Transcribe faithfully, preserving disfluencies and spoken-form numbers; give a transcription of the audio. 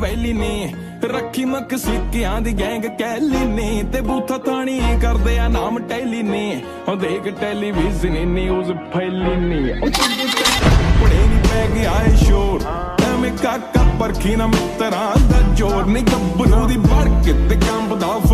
valley ने रखी मक सिक्कियां दी गैंग कैली ने ते बूथा थानी करदे आ नाम टैली ने ओ देख टेलीविजन न्यूज फैली ने ओ बड़े नी पै गया है शोर एवें काका परखी ना मित्तरां दा जोर नहीं गब्बरू दी बढ़ के ते कंबदा